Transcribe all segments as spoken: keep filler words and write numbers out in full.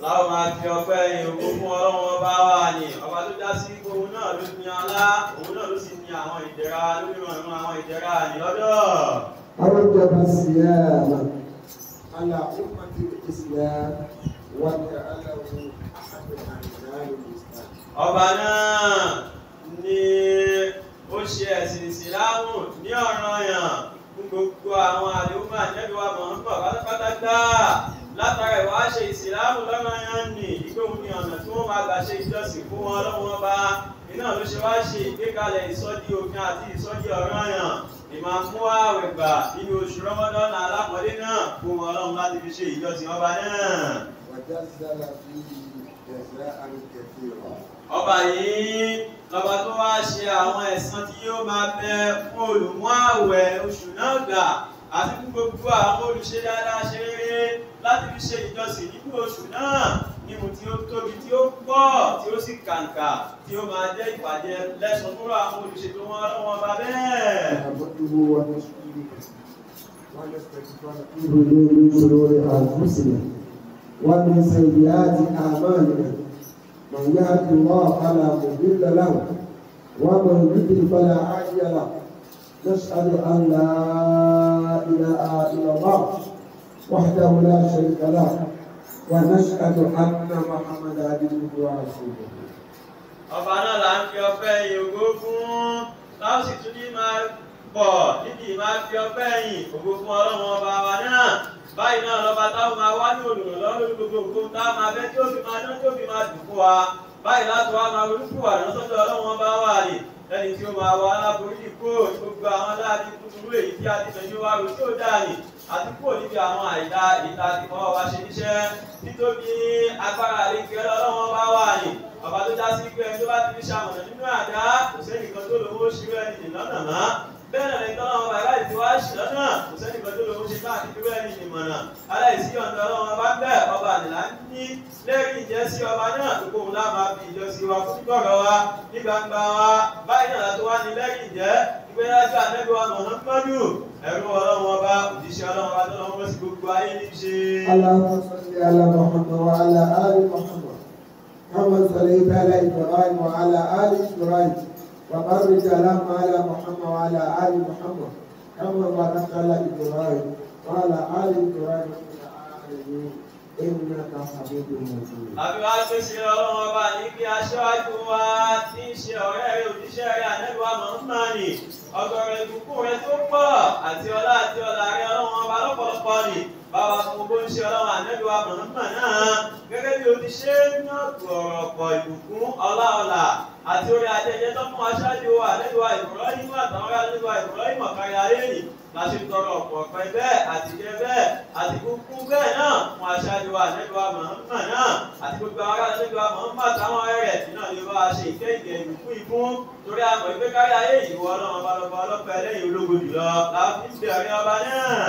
láwọn máa fi ọpẹ́ yìn ògo fún Ọlọ́run ọba wa ni ọba tó dá sí ipò òun náà ló ní ọlá òun náà ló sì ní àwọn ìdẹ̀ra lórí ìrànlọ́wọ́ àwọn ìdẹ̀ra ní lọ́dọ̀. أوجب الصيام على أمة الإسلام وجعله أحد أركان الإسلام. ọba náà ni ó ṣe ẹ̀sìn ìsìlámù ní ọ̀ranyàn fún gbogbo àwọn àlùmọ́ Ànábì wa Muhammad pátápátá látara ìwà ṣe ìsìlámù lọ́ranyàn ní ìgbóhùn ní ọ̀nà tí wọ́n máa gbà ṣe ìjọsìn fún wọn Ọlọ́run ọba iná ló ṣe wá ṣe ìgbékalẹ̀ ìsọjí òfin àti ìsọjí ọ̀ranyàn ìmáa mú ààwẹ̀ gbà nínú oṣù Ramadan alápọ̀lé náà fún Ọlọ́run láti fi ṣe ìjọsìn ọba náà. وجزل فيه جزاء كثيرا. ọba yìí lọ́ba tó wá ṣe àwọn ẹ̀san tí yóò máa bẹ fún olùmú ààwẹ̀ oṣù náà gbà àti fún gbogbo àwọn olùṣe dáadáa ṣe rere láti fi ṣe ìjọsìn nínú oṣù náà nímú tí ó tóbi tí ó pọ̀ tí ó sì kàǹkà tí ó máa jẹ́ ìpàdé lẹ́sùn fún àwọn olùṣe tó wọ́n lọ́wọ́ bá bẹ́ẹ̀. نعبده ونشكره ونستغفره من شرور أنفسنا ومن سيئات أعمالنا من يهد الله فلا مضل له ومن يضلل فلا هادي له نشهد أن لا إله إلا الله وحده لا شريك له ونشهد أن محمدا عبده ورسوله. ọba náà là ń fi ọpẹ́ yìn ògo fún láwọn sì tún ní máa pọ̀ níbi máa fi ọpẹ́ yìn ògo fún Ọlọ́run ọba wa náà báyìí náà lọ́ba táwọn máa wá ní olùrànlọ́wọ́ lórí gbogbo nǹkan táwọn máa fẹ́ tí ó fi máa dán tí ó fi máa dùn fún wa báyìí láti wá máa ronúkú wà lọ́sọ́dọ̀ Ọlọ́run ọba wà ní lẹ́ni tí ó máa wá aláborí kó gbogbo àwọn aláàbí kúkúrú èyí tí a ti tẹ̀jú wá rò tí ó dáa ní àti kúrò níbi àwọn àìdá ìta ti fọwọ́ wa ṣe níṣẹ́ nítorí agbára àlejò Ọlọ́run ọba wà ní ọba tó dá sí pé ẹni tó bá ti fi ṣàmọ̀nà nínú àdá kò sẹ́nìkan tó lówó ṣírò ẹni nì lọ́nà mọ́ bẹ́ẹ̀ náà lẹ́yìn tọ́lọ́wọ́ bá aláìsí wá ṣì lọ́nà kò sẹ́nìkan tó lówó ṣe káàkiri ṣírò ẹni nì mọ̀nà aláìsí ọ̀dọ̀ Ọlọ́run bá bẹ́ẹ̀ ọba àdìlá ní lẹ́rìí ìjẹ́ sí ọba náà tó kóhun lá máa fi ìjọsìn wa fún gbọ̀rọ̀ wa ní gbangba wa báyìí náà tó wá ní lẹ́rìí ìjẹ́ ìgbéyàjú Ànábì wa Muhammadu ẹ̀rú Ọlọ́run ọba òjíṣẹ́ Ọlọ́run ọba tó lọ́wọ́ sí gbogbo ayé ní ṣe. اللهم صل على محمد وعلى آل محمد كما صليت على إبراهيم وعلى آل إبراهيم وبارك اللهم على محمد وعلى آل محمد كما باركت على إبراهيم وعلى آل إبراهيم في العالمين إنك حميد مجيد. àbí wàá gbèsè Ọlọ́run ọba ní kí aṣáájú wa tí ń ṣe ọ̀rẹ́ rẹ̀ òjíṣẹ́ rẹ̀ Ànábì wa Muhammad ọgọ́rọ̀ ìbùkún rẹ̀ tó pọ̀ àti ọlá àti ọlá rẹ̀ Ọlọ́run ọba lọ́pọ̀lọpọ̀ ni bàbá fún gbogbo ń ṣe Ọlọ́run Ànábì wa Muhammad náà gẹ́gẹ́ bí o ti ṣe ní ọ̀pọ̀lọpọ̀ ìbùkún ọlá ọlá àti orí ajẹjẹ tó fún aṣáájú wa Ànábì wa Ibrahim àtàwọn Ànábì wa Ibrahim ọ̀kárí ayé nì láti tọrọ ọ̀pọ̀ ọ̀pẹ bẹ́ẹ̀ àti jẹ bẹ́ẹ̀ àti kúkú bẹ́ẹ̀ náà fún aṣáájú wa Ànábì wa Muhammad náà àti gbogbo àwọn ará Ànábì wa Muhammad táwọn ọ̀rẹ́ rẹ̀ tí náà ni bá a ṣe ìkẹ́ ìkẹ́ ìbùkún ìfún torí àmọ̀ ìgbé kárí ayé ìwọ Ọlọ́run ọba lọ́ba ọlọ́pàá ẹlẹ́yìn ológo jùlọ láti ń bẹ̀rẹ̀ ọba náà.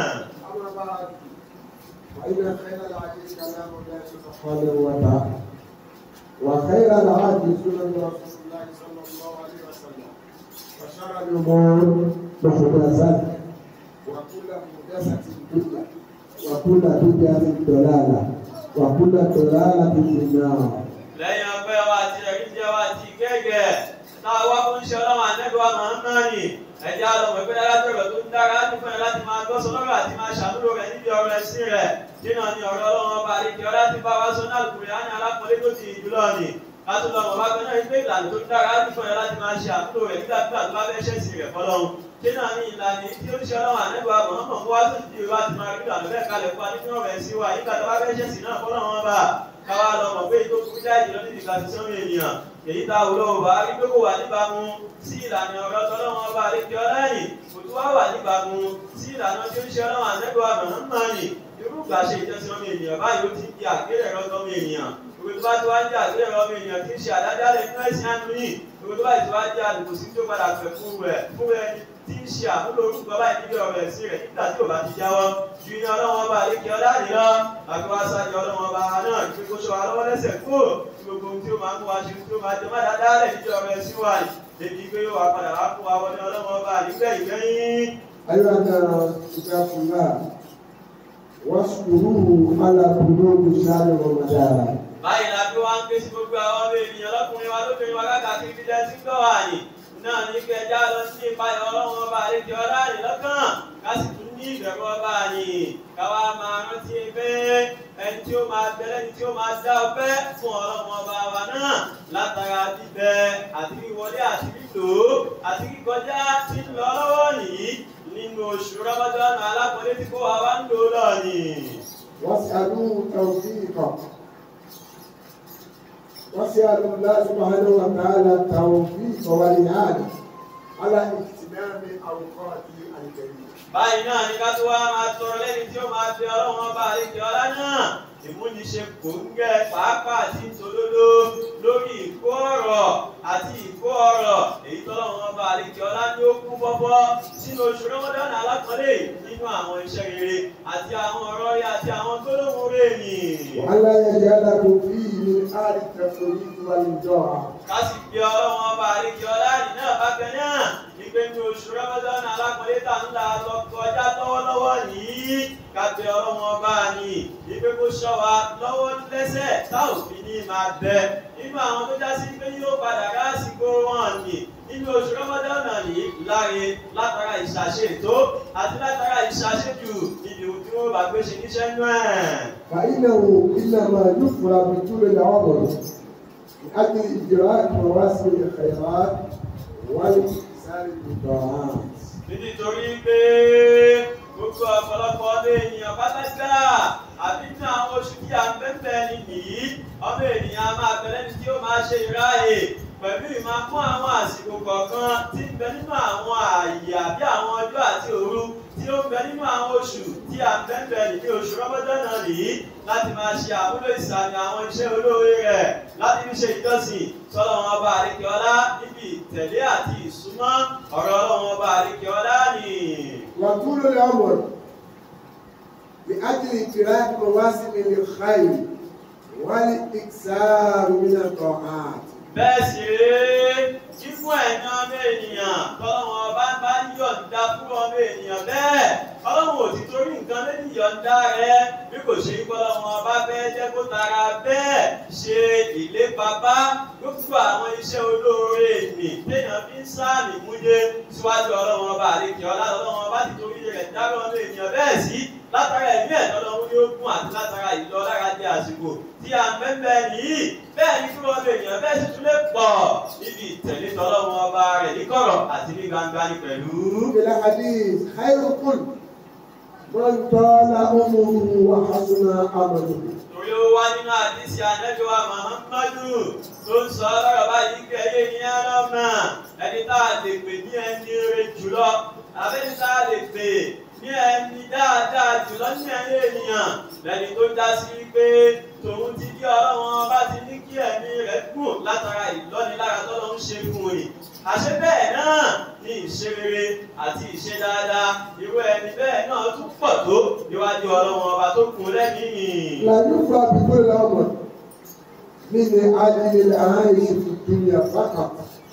وإن خير الحديث كلام الله سبحانه وتعالى وخير الهدي سنة رسول الله صلى الله عليه وسلم وشر الأمور محدثاتها وكل محدثة بدعة وكل بدعة ضلالة وكل ضلالة في النار. lẹ́yìn ọpẹ́ wa àti ẹ̀rí jẹ́ wa àti gẹ́gẹ́ náà wá fún iṣẹ́ Ọlọ́run Ànábì wa Muhammad ẹ̀jẹ̀ àlọ́mọ̀ ìpínlẹ̀ alábẹ̀rẹ̀ tó ń dára láti fún ẹ láti máa gbọ́sọ̀ lọ́rọ̀ àti máa ṣàmúlò rẹ̀ níbi ọ̀rọ̀ ẹ̀sìn rẹ̀ nínú ni ọ̀rọ̀ Ọlọ́run ọba àlejò ọlá ti bá wa sọ náà Al-Qur'ani alápọ̀lé tó ti jùlọ ni láti lọ mọ̀ bá gbọ́n náà ìgbé ìlànà tó ń dára láti fún ẹ láti máa ṣe àmúlò rẹ̀ nígbà tó bá fẹ́ ṣẹ̀sìn rẹ̀ fọlọ́run nínú ni ìlànà tí ó ń ṣe Ọlọ́run Ànábì wa Muhammad wá tó ti di láti máa rí ìlànà bẹ́ẹ̀ kalẹ̀ fún wa nínú ọ̀rọ̀ ẹ̀sìn wa nígbà tó bá fẹ́ ṣẹ̀sìn náà fọlọ́run ọba káwá lọ mọ̀ pé tó kú jáde lọ níbi ìgbàsí sọ́run ènìyàn èyí tá a wò lọ́wọ́ bá rí pé kò wà níbàámu sí ìlànà ọ̀rọ̀ tọ́lọ́wọ́n ọba àlejò ọlẹ́yìn kò tó wá wà níbàámu sí ìlànà tí ó ń ṣe Ọlọ́run Ànábì wa Muhammad irú ìgbà ṣe ìjọsìn ọmọ ènìyàn báyìí ó ti di àgbélẹ̀rọ ọmọ ènìyàn ìwé tó bá ti wá jẹ́ àgbélẹ̀rọ ọmọ ènìyàn kì í ṣe àdádálẹ̀ nínú ẹ̀sìn àánú yìí ìwé tó bá ti wá jẹ́ àdùkù sí tó padà fẹ̀ fún rẹ̀ fún ẹni tí ń ṣe àmúlò orúkọ báyìí níbi ọ̀rọ̀ ẹ̀sìn rẹ̀ nígbà tí ò bá ti jáwọ́ ju iná Ọlọ́run ọba àlékè ọlá nìlọ àbí wá sáájú Ọlọ́run ọba náà ju kó ṣọ́ wa lọ́wọ́ lẹ́sẹ̀ kúrò gbogbo ohun tí ó máa ń mú wa ṣe tí ó máa jẹ má dáadáa lẹ̀ níbi ọ̀rọ̀ ẹ̀sìn wa débi pé yóò wá padà wá fún wa wọlé Ọlọ́run ọba nígbà ìgbẹ́yìn. أيها الناس اتقوا الله واشكروه على بلوغ شهر رمضان. báyìí la bí wọ́n ń ké sí gbogbo àwọn ọmọ ènìyàn lọ́kùnrin wa lóbìnrin wa káàkiri bí jẹ́ sí gbọ́ wà ní náà ní kí ẹja lọ sí ìpayọ̀ ọlọ́run ọba àlejò ọlá rẹ̀ lọ́kàn ká sì tún ní ìbẹ̀rù ọba yìí káwa máa rántí pé ẹni tí ó máa bẹ̀rẹ̀ ẹni tí ó máa dá ọpẹ́ fún ọlọ́run ọba wa náà látara bíbẹ àti wíwọlé àti lílò àti kíkọjá tí ń lọ lọ́wọ́ yìí nínú oṣù Ramadan alákọ̀ọ́lé tí kò wá wá ń lò lọ ni. واسألوا توفيقا واسألوا الله سبحانه وتعالى التوفيق والإعانة على اغتنام أوقاته الكريمة. báyìí náà ní ká tó wá máa tọrọ lẹ́ni tí ó máa fi ọlọ́run ọba àlejò ọlá náà ìmúniṣe kòńgẹ́ pàápàá àti ìtòlódó lórí ìkó ọ̀rọ̀ àti ìkó ọ̀rọ̀ èyí tọ́lọ́run ọba àlejò ọlá ní ó kún bọ́bọ́ sínú oṣù Ramadan alákọ̀ọ́lé nínú àwọn iṣẹ́ rere àti àwọn ọ̀rọ̀ rẹ̀ àti àwọn gbólóhùn rẹ̀ ni. وألا يجعلكم فيه من آل التفريط والجوع. ká sì fi ọlọ́run ọba àlejò ọlá nì náà bákan náà nígbà ní oṣù Ramadan alákọ̀ọ́lé tá ń la lọ kọjá lọ́wọ́lọ́wọ́ yìí ká bẹ ọlọ́run ọba ní ìgbé kó ṣọ́ wa lọ́wọ́ lẹ́sẹ̀ tá ò fi ní máa bẹ nínú àwọn tó já sí pé yóò padà lásìkò wọn ni nínú oṣù Ramadan yìí láre látara ìṣàṣètò àti látara ìṣàṣejù níbi ohun tí wọ́n bá gbé ṣe níṣẹ́ nú ẹ̀. فإنه إنما يفرى بطول العمر لأجل إجراء مواسم الخيرات والاكتساب بالطاعات. nítorí pé gbogbo ọ̀pọ̀lọpọ̀ ọmọ ènìyàn pátákà àbí ní àwọn oṣù tí a ń bẹ́ẹ̀ ní nìyí ọmọ ènìyàn máa bẹ̀rẹ̀ ní tí ó máa ṣe ìráyè pẹ̀lú ìmáa fún àwọn àsìkò kọ̀ọ̀kan tí ń bẹ nínú àwọn ààyè àbí àwọn ọjọ́ àti òru tí ó ń bẹ nínú àwọn oṣù tí a ń bẹ́ẹ̀ ní oṣù Ramadan náà nìyí láti máa ṣe àmúlò ìsàmì àwọn iṣẹ́ olóore rẹ̀ láti fi ṣe ìjọsìn sọ́dọ̀ wọn ọba àlekè ọlá níbi ìtẹ̀lé àti ìsúnmọ́ ọ̀rọ̀ ọlọ́run ọba àlekè ọlá ni. وطول العمر لأجل إدراك مواسم الخير والاكثار من الطاعات. bẹ́ẹ̀ sì rèé kíkún ẹ̀yìn ọmọ ènìyàn tọ́lọ́wọ́n ọba bá yọ̀ǹda fún ọmọ ènìyàn bẹ́ẹ̀ ọlọ́run ò ti torí nǹkan méjì yọ̀ǹda rẹ̀ bí kò ṣe kọ́lọ́wọ́n ọba bẹ́ẹ̀ jẹ́ kó tara bẹ́ẹ̀ ṣe ìlépa bá gbogbo àwọn iṣẹ́ olóore nì téèyàn fi ń sáàmì múdé síwájú ọlọ́run ọba àlejò ọlá ọlọ́run ọba ti torí rẹ̀ dábẹ́ ọmọ ènìyàn bẹ́ẹ̀ sí látara ẹ̀mí ẹ̀dọ́ lọ́wọ́ ní ogun àti látara ìlọ lára di àsìkò tí a ń bẹ́ẹ̀ nìyí bẹ́ẹ̀ ni kúrò ọmọ ènìyàn bẹ́ẹ̀ sì tún lè pọ̀ níbi ìtẹ̀lé tọ́lọ́wọ́n ọba rẹ̀ ní kọ̀rọ̀ àti ní gbangba ní pẹ̀lú. في الحديث خيركم من طال عمره وحسن عمله. torí ó wá nínú àdìsí Ànábì wa Muhammadu tó ń sọ lọ́rọ̀ báyìí kẹ́yẹ ní ẹlọ́mà ẹni tá a lè pè ní ẹni rere jùlọ àbẹ́ni tá a lè pè ní ẹni dáadáa jùlọ ní ẹni ènìyàn lẹ́ni tó dá sí pé tòun ti kí ọlọ́run bá ti ní kí ẹ̀mí rẹ̀ gùn látara ìlọ́nilára tọ́lọ́ ń ṣe fún yìí àṣẹ bẹ́ẹ̀ náà ní ìṣe rere àti ìṣe dáadáa irú ẹni bẹ́ẹ̀ náà tún pọ̀ tó níwájú ọlọ́run ọba tó kún lẹ́mìí. لا يفرى بكل الأمر من أجل العيش في الدنيا فقط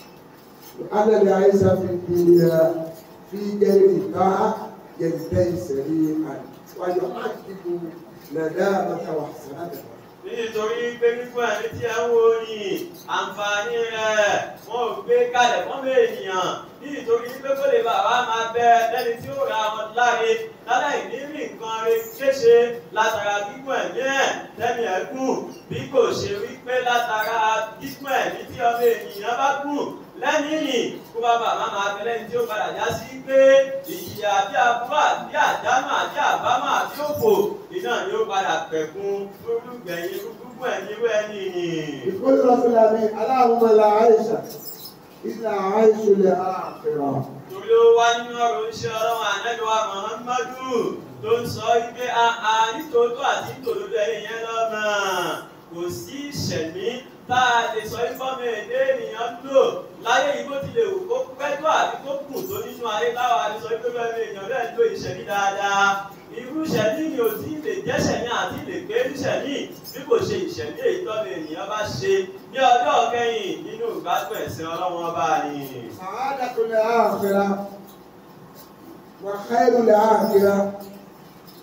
لأن العيش في الدنيا في غير طاعة ينتهي سريعا ويعذب ندامة وحسنته. nítorí pé nígbà ẹni tí ẹ ń wo ni àǹfààní rẹ̀ wọn ò gbé kalẹ̀ fún ènìyàn nítorí pé kó lè bàbá máa bẹ lẹ́ni tí ó ra wọn láre láláì ní rí nǹkan rẹ̀ kéṣe látara gígùn ẹ̀mí ẹ̀ lẹ́mí ẹ̀ gùn bí kò ṣe wípé látara gígùn ẹ̀mí tí ọmọ ènìyàn bá gùn lẹ́yìn kó bá bàbá máa bẹ lẹ́ni tí ó padà já sí pé ìjìyà àbí àbúrò àbí àdánù àbí àbámọ̀ àbí òfò iná ni ó padà pẹ̀kun lórúgbẹ̀yìn gbogbo ẹ̀yìn irú ẹni ni. يقول رسول الله اللهم لا عيش إلا عيش الآخرة. torí ó wá nínú ọ̀rọ̀ iṣẹ́ ọlọ́run Ànábì wa Muhammadu tó ń sọ wípé àà nítòótọ́ àti nítòótọ́ ẹ̀yìn yẹn lọ́mọ kò sí ìṣẹ̀mí tá a lè sọ ìfọ́mọ èdè ènìyàn lò láyé yìí bó tilẹ̀ wù kó pẹ́ tó àbí kó kù tó nínú ayé táwa lè sọ pé bẹ́ẹ̀ èèyàn bẹ́ẹ̀ ń lo ìṣẹ̀mí dáadáa irú ìṣẹ̀mí ni ò tí ì lè jẹ́ ìṣẹ̀mí àti lè gbé ìṣẹ̀mí bí kò ṣe ìṣẹ̀mí èyí tọ́mọ ènìyàn bá ṣe ní ọjọ́ kẹ́yìn nínú ìgbádùn ẹ̀sìn ọlọ́run ọba ni. سعادة الآخرة وخير الآخرة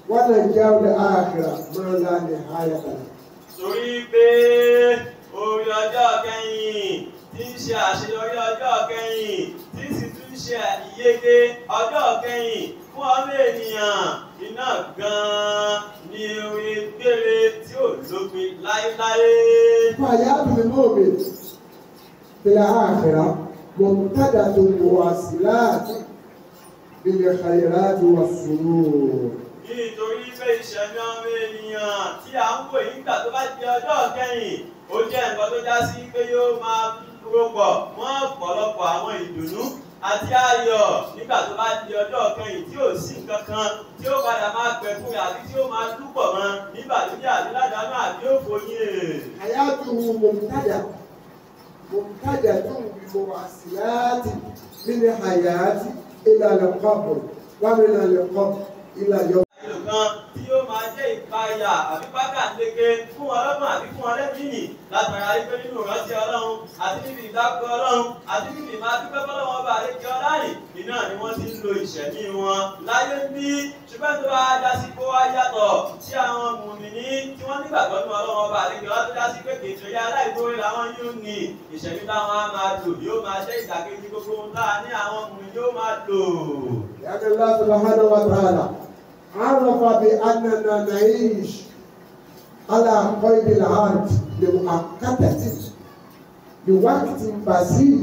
ونجاو الآخرة ما لا نهاية له. Torí pé orí ọjọ́ kẹ́yìn tí ń ṣe àṣeyọrí ọjọ́ kẹ́yìn tí sì tún ṣe ìyege ọjọ́ kẹ́yìn fún ọmọ ènìyàn iná gan-an ni orí gbére tí ò lópin láéláé. فحياة المؤمن في الآخرة ممتدة مواصلات بالخيرات والسرور. Nítorí pé ìṣẹ̀mí ọmọ ènìyàn tí à ń wò yìí nígbà tó bá di ọjọ́ kẹ́yìn ó jẹ́ nǹkan tó já sí pé yóò máa rọpọ̀ mọ́ ọ̀pọ̀lọpọ̀ àwọn ìdùnnú àti ayọ̀ nígbà tó bá di ọjọ́ kẹ́yìn tí ò sí nǹkan kan tí ó padà máa pẹ̀ fún àbí tí ó máa dúpọ̀ mọ́ nígbà tó jẹ́ àbí ládàánú àbí òfò yìí. حياته ممتدة ممتدة بمواصلات من الحياة إلى القبر ومن القبر إلى يوم. kan tí yóò máa jẹ́ ìpayà àbí pákàndéke fún ọlọ́gbọ̀n àbí fún ọlẹ́bìnrin látara wípé nínú ìrántí ọlọ́run àti níbi ìdákọ̀ ọlọ́run àti níbi ìmáa dúpẹ́ fọlọ́wọ́n ọba àlejò ọláyìn iná ni wọ́n ti ń lo ìṣẹ̀mí wọn láyé bí ṣùgbọ́n tó bá já sí kó wá yàtọ̀ sí àwọn mùmìnì tí wọ́n nígbàgbọ́ nínú ọlọ́wọ́n ọba àlejò ọlá tó já sí pé kètò yá aláìgbóore làwọn yóò ní ìṣẹ̀mí táwọn á máa lò yóò máa jẹ́ ìdàkejì gbogbo ohun tá a ní àwọn mùmìnì yóò máa lò. يعني الله سبحانه وتعالى عرف بأننا نعيش على قيد العهد لمؤقتة لوقت بسيط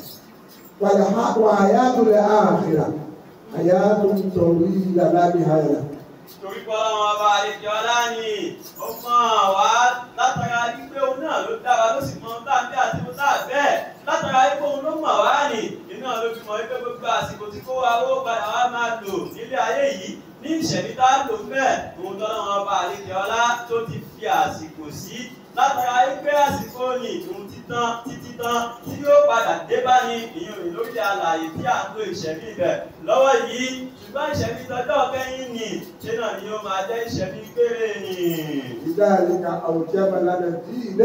وحياة الآخرة حياة طويلة لا نهاية لها. Torí pé ọlọ́run ọba àlejò ọlá ni ó mọ̀ wá látara wípé òun náà ló dá wa ló sì mọ tá a bẹ́ àti mo tá a bẹ́ẹ̀ látara wípé òun ló mọ̀ wá nì iná ló fi mọ̀ wípé gbogbo àsìkò tí kó wa ó padà wá máa lò nílé ayé yìí ní ìṣẹ̀lí tá a lò mẹ́ẹ̀ òun tọ́lọ́run ọba àlejò ọlá tó ti fi àsìkò sí látara wípé àsìkò ní ìdùn títán títí tán tí yóò padà dé bá ní ìyọ̀n lórí àlàyé tí à ń lo ìṣẹ̀lí ibẹ̀ lọ́wọ́ yìí ṣùgbọ́n ìṣẹ̀lí tọjọ́ kẹ́yìn ni ṣé náà ni yóò máa jẹ́ ìṣẹ̀lí gbére ni. لذلك أوجب لنا الدين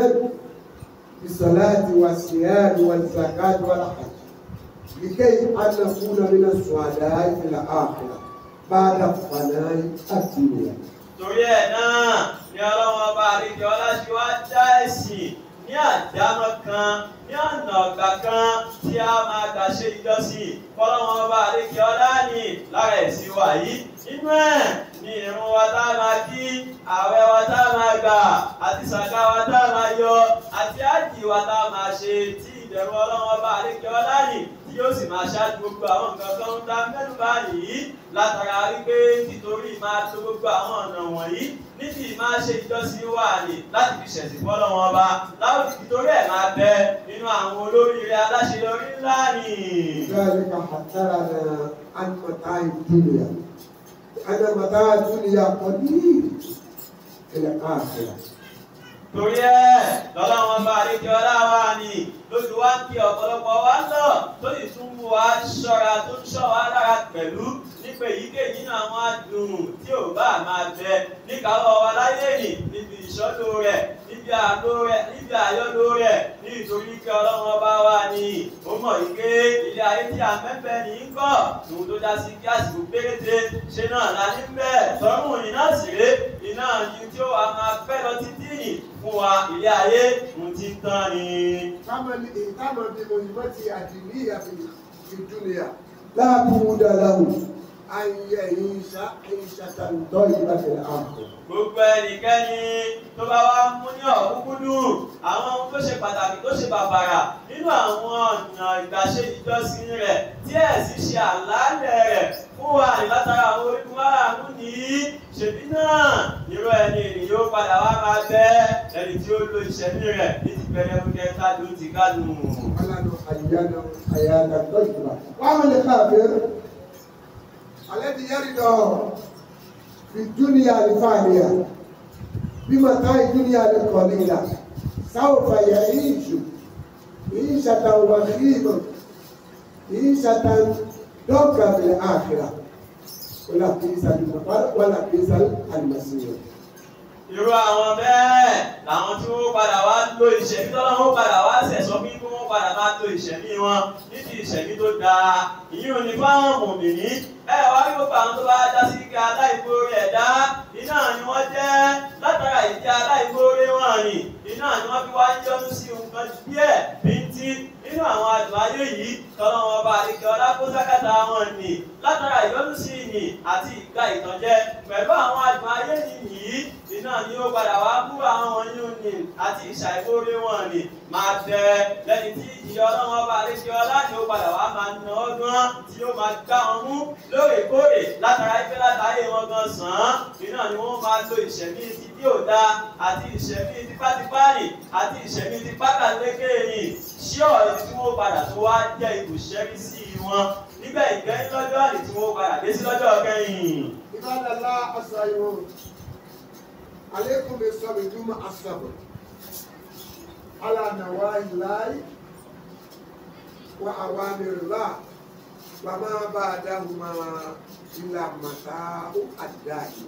بالصلاة والصيام والزكاة والحج لكي أن نكون من السعداء في الآخرة بعد فناء الدنيا. Torí ẹ̀ náà ni ọlọ́run ọba àlejò ọlá ṣe wá dá ẹ̀sìn ní àdámọ́ kan ní ọ̀nà ọ̀gbà kan tí a máa gbà ṣe ìjọsìn fọlọ́run ọba àlejò ọlá ní lára ẹ̀sìn wa yìí nínú ẹ̀ ní ìrun wa tá a máa kí ààwẹ̀ wa tá a máa gbà àti sàká wa tá a máa yọ àti ájì wa tá a máa ṣe tí ìbẹ̀rù ọlọ́run ọba àlejò ọlá ní tí yóò sì máa ṣáájú gbogbo àwọn nǹkan tó ń dá mẹ́nu báyìí látara wípé nítorí máa tó gbogbo àwọn ọ̀nà wọ̀nyí níbi máa ṣe ìjọsìn wà ní láti fi ṣẹ̀sìn fọ́lọ́run ọba láwọn nítorí ẹ̀ máa bẹ nínú àwọn olóríire aláṣeyọrí ńlá ni. ذلك حذرنا عن متاع الدنيا أن متاع الدنيا قليل في الآخرة. Torí ẹ̀ lọ́lọ́run ọba àlejò ọlá wa ni lójú wa ń kí ọ̀pọ̀lọpọ̀ wa lọ tó sì tún mú wa ṣọ́ra tó ń ṣọ́ wa lára pẹ̀lú nípa èyíkéyìí nínú àwọn adùn tí ò bá máa bẹ níkàáwọ́ wa láyé nì níbi ìṣọ́lò rẹ̀ níbi àlò rẹ̀ níbi àyọ́lò rẹ̀ nítorí kí ọlọ́run ọba wa ni ó mọ̀ wípé ilé ayé tí a mẹ́fẹ́ ní í kọ́ tòun tó dá sí kí àsìkò péréte ṣe náà la ní bẹ́ẹ̀ tọ́rùn iná síré iná ni tí ó wà máa pẹ́ lọ títí nì fún wa ilé ayé ń ti tán ni. كما اهتم بمهمة الدينية في الدنيا لا بد له أن يعيش عيشة طيبة في الآخرة. Gbogbo ẹnikẹ́ni tó bá wá mú ní ọ̀kúnkúndùn àwọn ohun tó ṣe pàtàkì tó ṣe bàbàrà nínú àwọn ọ̀nà ìgbàṣe ìjọsìn rẹ̀ tí ẹ̀ sì ṣe àlàálẹ̀ rẹ̀ fún wa látara àwọn orígun márààrún nìyí ṣèbí náà irú ẹni ènìyàn yóò padà wá máa bẹ́ ẹni tí ó lo ìṣẹ̀mí rẹ̀ ní ti bẹ̀rẹ̀ oúnjẹ káàdùn ti kádùn. ولن حيانا حياة طيبة. وأما الكافر الذي يرد في الدنيا الفانية بمتاع الدنيا القليلة سوف يعيش عيشة وخيمة عيشة ضنكا في الآخرة ولا بئس المقر ولا بئس المصير. Irú àwọn bẹ́ẹ̀ làwọn tí wọ́n padà wá lo ìṣẹ̀mí tọ́lá wọn padà wá sẹ̀sọ́ bí wọ́n padà máa lo ìṣẹ̀mí wọn níbi ìṣẹ̀mí tó dáa. Ìyún ni fáwọn mùmìnì. Ẹ wá rí gbogbo àwọn tó bá dá sí ike aláìmoore ẹ̀dá. Iná ni wọ́n jẹ́ látara ìdí aláìmoore wọn ni. Iná ni wọ́n fi wá ń yọ́nú sí nǹkan díẹ̀ bíntín nínú àwọn àdùn ayé yìí. Tọ́lọ́wọ́n ọba àlekè ọlá kó sákàtà wọn nì látara ìyọ́nú sí ìní àti ìgbà ìtànjẹ pẹ̀lú àwọn àdùn ayé yìí. Iná ni ó padà wá bú àwọn wọ̀nyí ní àti ìṣàìmoore wọn ni máa bẹ lẹ́ni tí ìyá ọlọ́wọ́n ọba àlekè ọlá ni ó padà wá máa ná ọgbọ́n tí ó máa gbá wọn mú lóòrèkóòrè látara ìfẹ́ látàyè wọn gan sàn án. Iná ni wọ́n máa lo ìṣẹ̀mí ti bí ò dáa àti ìṣẹ̀mí tipátipá rìn àti ìṣẹ̀mí tipákàlékè rìn sí ọ̀rẹ́ tí wọ́n padà tó wá jẹ́ ibùsẹ́rí sí wọn níbẹ̀ ìgbẹ́yìn lọ́jọ́ àlè tí wọ́n padà dé sí lọ́jọ́ kẹ́yìn. Ibadallah asayun. Alaykum bis-sabri thumma as-sabr. Ala nawahillahi wa awamirillah wa ma ba'dahuma illa mata'u ad-da'i.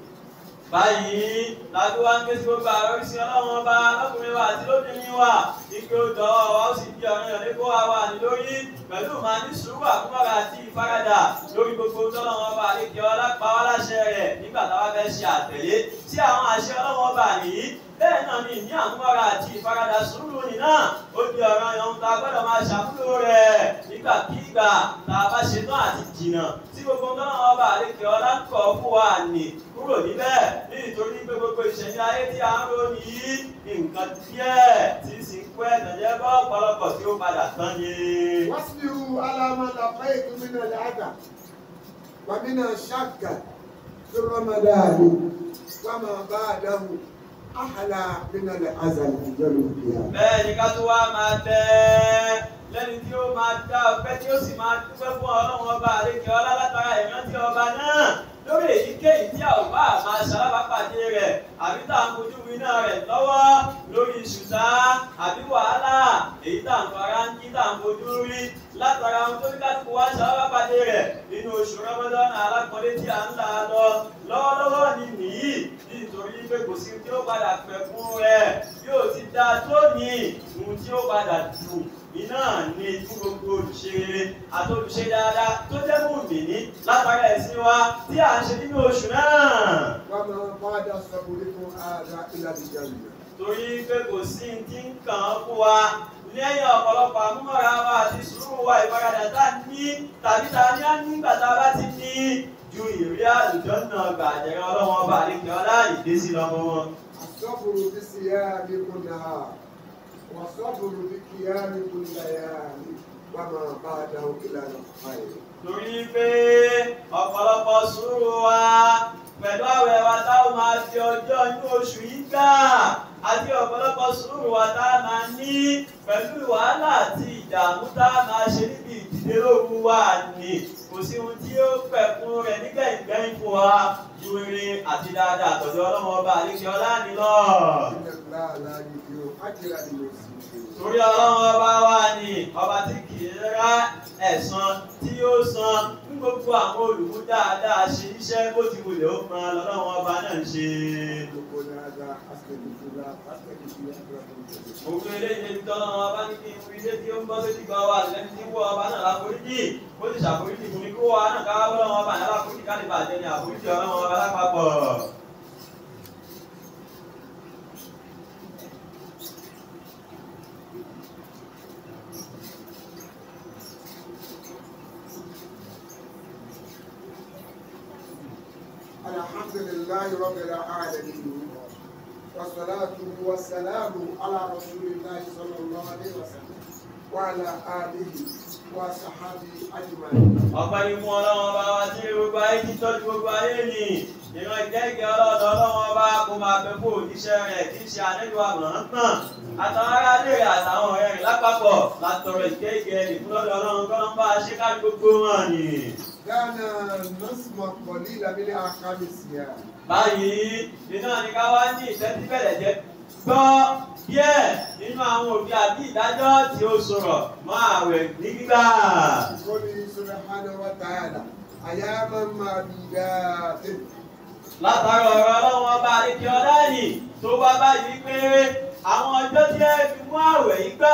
Báyìí láti wá ń ké sí gbogbo àwọn oríṣi ọlọ́run ọba lọ́kùnrin wa àti lóbìnrin wa ike odò wa ó sì di ọ̀ràn ìrọ̀lẹ́ kó wa wà ní lórí pẹ̀lú màá ní sùúrù àkúmọ̀ra àti ìfaradà lórí gbogbo tọ́lọ́run ọba àlekè ọlá pa wá láṣẹ rẹ̀ nígbà táwa fẹ́ ṣe àtẹ̀lé sí àwọn àṣẹ ọlọ́run ọba nìyí. Bẹ́ẹ̀ náà ni ìní àkúmọ̀ra àti ìfaradà sùúrù ni náà ó di ọ̀ràn ìyọ̀hún tá a gbọ́dọ̀ máa ṣàmúlò rẹ̀ nígbàkigbà tá a bá ṣetán àti jìnnà tí gbogbo tọ́lọ́run ọba àlekè ọlá ń kọ̀ fún wa nì kúrò níbẹ̀ nítorí pé gbogbo ìṣẹ̀lẹ̀ ayé tí a ń ronú yìí nǹkan díẹ̀ tí sì ń pẹ́ ẹ̀tẹ̀jẹ́ bá ọ̀pọ̀lọpọ̀ tí ó padà tán ni. Wasbiru ala ma laqaytum min al-adha wa min ash-shakka fi ramadani wa ma ba'dahu ahla min al-azal yawm al-qiyamah. Bẹ́ẹ̀ ni ká tó wá máa tẹ́ lẹ́ni tí ó máa dá ọpẹ́ tí ó sì máa dúpẹ́ fún ọlọ́run ọba àlekè ọlá látara ìrántí ọba náà lórí èyíkéyìí tí a ò bá máa ṣalábàápàdé rẹ̀ àbí tá à ń fojú winá rẹ̀ lọ́wọ́ lórí ṣùtá àbí wàhálà èyí tá à ń fara ń kí tá à ń fojú rí látara ohun tó ní kálukú wá ṣalábàápàdé rẹ̀ nínú oṣù Ramadan alákọ̀ọ́lé tí à ń là lọ lọ́wọ́lọ́wọ́ ni nìyí nítorí pé kò sí tí ó padà pẹ̀ fún rẹ̀ yóò ti dá tó ní ohun tí ó padà dùn iná ní fún gbogbo olùṣe rere àti olùṣe dáadáa tó jẹ́ mùmínì látara ẹ̀sìn wa tí à ń ṣe nínú oṣù náà. Wọ́n máa bá dá sọ́kùnrin fún ara ìlàbíjà rẹ̀. Torí pé kò sí ti ń kàn án fún wa lẹ́yìn ọ̀pọ̀lọpọ̀ àmúmọ́ra wa àti sùúrù wa ìfaradà tá a ní tàbí tá a ní á nígbà tá a bá ti ní ju ìrírí àlùjọ náà gbà àjẹrẹ ọlọ́wọ́n ọba àlekè ọlá ìdésí lọ́mọ wọn. Àsọ́kùnrin ti ṣe é àbíkún náà. وصبر بقيام كل ليالي وما بعده إلى الخير. Torí pé ọ̀pọ̀lọpọ̀ sùúrù wa pẹ̀lú àwẹ̀ wa táwọn máa fi ọjọ́ inú oṣù yìí gbà àti ọ̀pọ̀lọpọ̀ sùúrù wa tá a máa ní pẹ̀lú wàhálà àti ìdààmú tá a máa ṣe níbi ìdílé lóru wa ní kò sí ohun tí ó pẹ̀kun rẹ̀ nígbẹ̀yìngbẹ̀yìn fún wa ju rere àti dáadáa àtọ̀dọ̀ ọlọ́run ọba àlekè ọlá ni lọ. Torí ọlọ́run ọba wa ni ọba tí kì í rá ẹ̀san tí yóò san ní gbogbo àwọn olùkú dáadáa ṣe iṣẹ́ bó ti wulẹ̀ ó máa lọ́lọ́run ọba náà ń ṣe. Gbogbo eléyìí ní tọ́lọ́run ọba ní kí n fi ilé tí ó ń bọ́ sí ti gbọ́ wa lẹ́ni tí wọ́n ọba náà láforíjì ó ti ṣàforíjì fún mi kó wa náà ká ọlọ́run ọba náà láforíjì ká lè bàjẹ́ ní àforíjì ọlọ́run ọba lápapọ̀. Alhamdulillahi rabbil alamin. Wassalatu wassalamu ala rasulillahi sallallahu alaihi wasallam wa ala alihi wa sahbihi ajma'in. Ọ̀pọ̀ ni fún ọlọ́run ọba wa tí gbogbo ayé ti tọ́jú gbogbo ayé ni. Ìran ìkẹ́kẹ́ ọlọ́dọ̀ ọlọ́run ọba kó máa fẹ́ fún òjíṣẹ́ rẹ̀ kì í ṣe àlejò àmọ̀ràn. Àtàwọn ará ilé rẹ̀ àtàwọn ọ̀rẹ́ rẹ̀ lápapọ̀ látọrọ ìkẹ́kẹ́ ìfúnlọ́dọ̀ ọlọ́run kọ́ ló ń bá a ṣe ká gbogbo wọn ni. Gánà nọ́ọ̀sìmọ̀ pọ̀lì ìlàbílẹ̀ àkàmìsìyà. Báyìí iná ni ká wá ní ìtẹ́tí bẹ̀rẹ̀ jẹ́ gbọ́ díẹ̀ nínú àwọn òfin àbí ìdájọ́ tí ó sọ̀rọ̀ mọ́ àwẹ̀ ní gbígbà. Ìkọ́ni subhanahu wa ta'ala ayyaman ma'dudatin. Látara ọ̀rọ̀ ọlọ́run ọba àlekè ọlá yìí tó wá báyìí pé àwọn ọjọ́ tí ẹ fi mú àwẹ̀ yìí gbà